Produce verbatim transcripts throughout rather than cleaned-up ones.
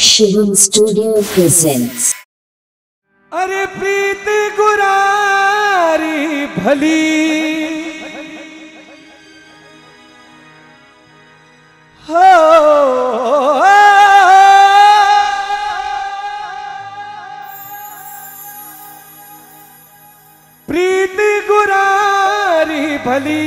Shivam studio presents. अरे प्रीत गुरारी भली हो, प्रीत गुरारी भली।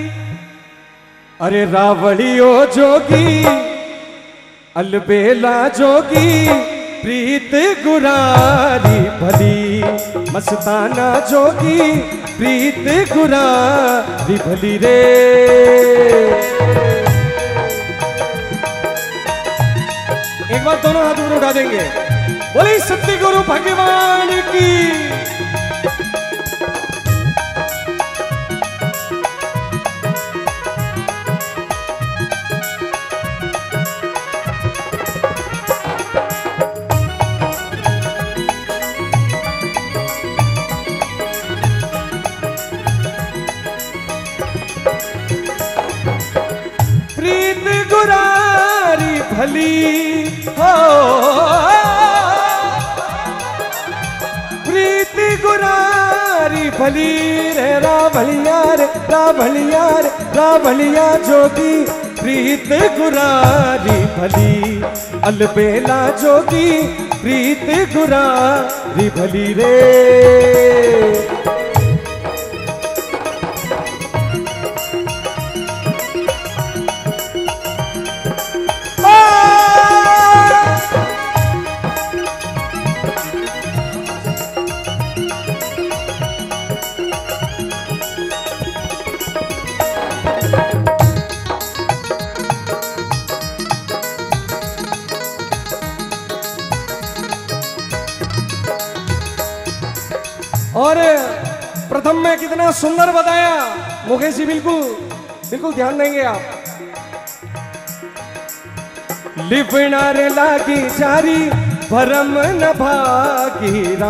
अरे रावड़ियो जोगी अलबेला जोगी, प्रीत गुरारी भली। मस्ताना जोगी प्रीत गुरारी भली रे। एक बार दोनों हाथ ऊपर उठा देंगे, बोले सत्य गुरु भगवान की। प्रीत गुरारी भली हो, प्रीत गुरारी भली रे। रावलिया रे रावलिया रे रावलिया जोगी, प्रीत गुरारी भली। अलबेला जोगी प्रीत गुरारी भली रे। और प्रथम में कितना सुंदर बताया मुकेश जी, बिल्कुल बिल्कुल ध्यान देंगे आप। लिपना रे लागी जारी भरम न भागीरा,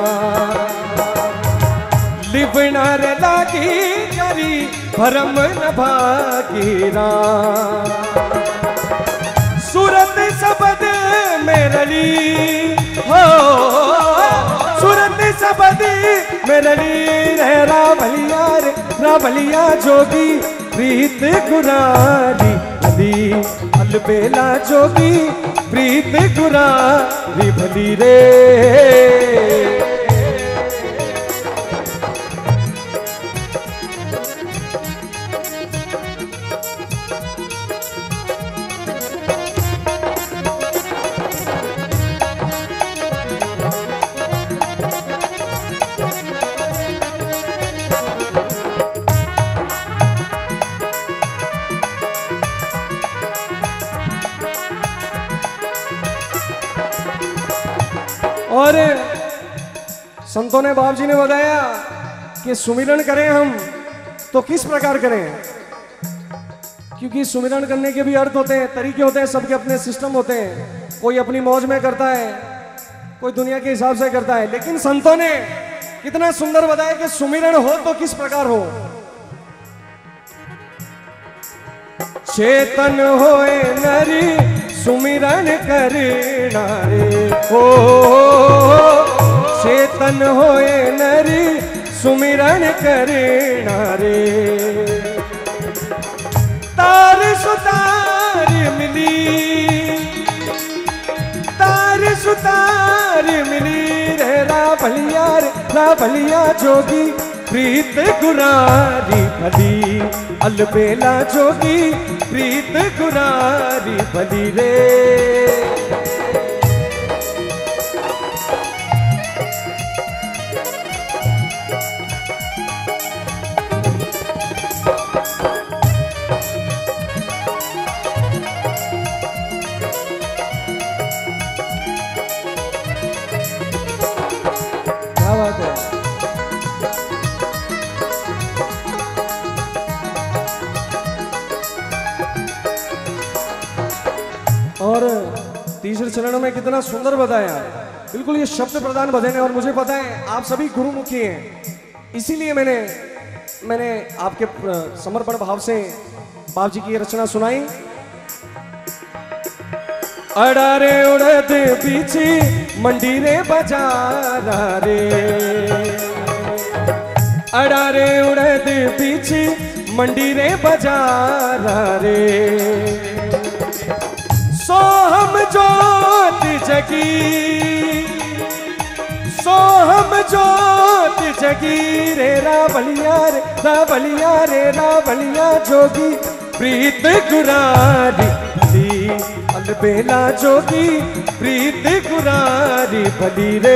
लिपना रे लागी जारी भरम न भागीरा। सूरत सबद मेरली हो, सूरत सबद मेरली रे। रावलिया रे रावलिया जोगी, प्रीत गुरारी भली। अलबेला जोगी प्रीत गुरारी भली रे। और संतों ने, बाप जी ने बताया कि सुमिरन करें हम तो किस प्रकार करें, क्योंकि सुमिरन करने के भी अर्थ होते हैं, तरीके होते हैं, सबके अपने सिस्टम होते हैं। कोई अपनी मौज में करता है, कोई दुनिया के हिसाब से करता है, लेकिन संतों ने कितना सुंदर बताया कि सुमिरन हो तो किस प्रकार हो। चेतन होए नरी सुमिरन करना रे हो, चेतन होए नरी सुमिरन करना रे। तार सुतार मिली, तार सुतार मिली रे। रावलिया रे रावलिया जोगी, प्रीत गुरारी भली। अलबेला जोगी प्रीत गुरारी भली रे। क्या बात है। और तीसरे चरण में कितना सुंदर बताया, बिल्कुल ये शब्द प्रधान भजन है। और मुझे पता है आप सभी गुरुमुखी हैं, इसीलिए मैंने मैंने आपके समर्पण भाव से बाप जी की रचना सुनाई। अड़ारे उड़द पीछे मंडी रे बाजारा रे, अड़ारे उड़द पीछे मंडी रे बाजारा रे। सोहम जोत जगी, सोहम जोत जगी रे रावलिया रे रावलिया रे रावलिया जोगी प्रीत गुरारी भली, अलबेला जोगी प्रीत गुरारी भली रे।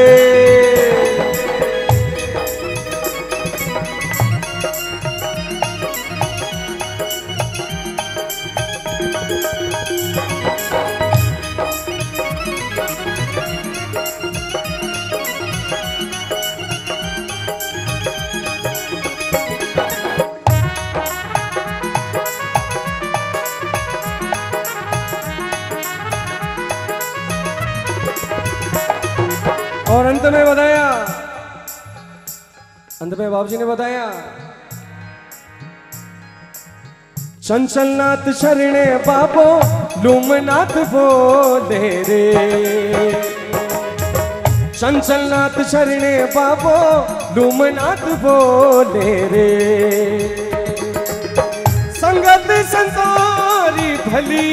और अंत में बताया, अंत में बाबू जी ने बताया, चंचलनाथ शरणे बाबो लूमनाथ बोले रे, चंचलनाथ शरणे बाबो लूमनाथ बोले रे। संगत संतोरी भली,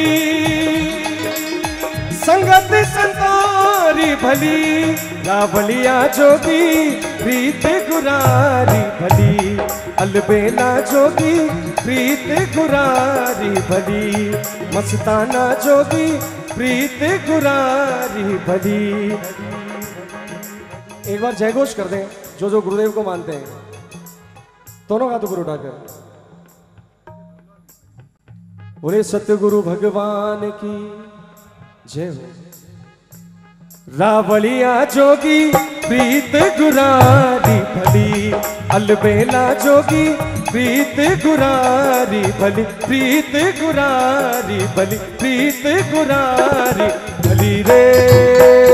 संगत संतोरी भली रावलिया जोगी प्रीत गुरारी भली, अलबेला जोगी प्रीत गुरारी भली, मस्ताना जोगी प्रीत गुरारी भली। एक बार जयघोष कर दें जो जो गुरुदेव को मानते हैं, दोनों हाथ ऊपर उठाकर बोले सतगुरु भगवान की जय हो। रावलिया जोगी प्रीत गुरारी भली, अलबेला जोगी प्रीत गुरारी भली, प्रीत गुरारी भली, प्रीत गुरारी भली रे।